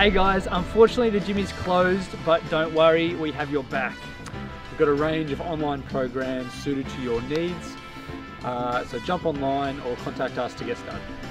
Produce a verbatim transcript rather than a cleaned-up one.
Hey guys, unfortunately the gym is closed, but don't worry, we have your back. We've got a range of online programs suited to your needs. Uh, so jump online or contact us to get started.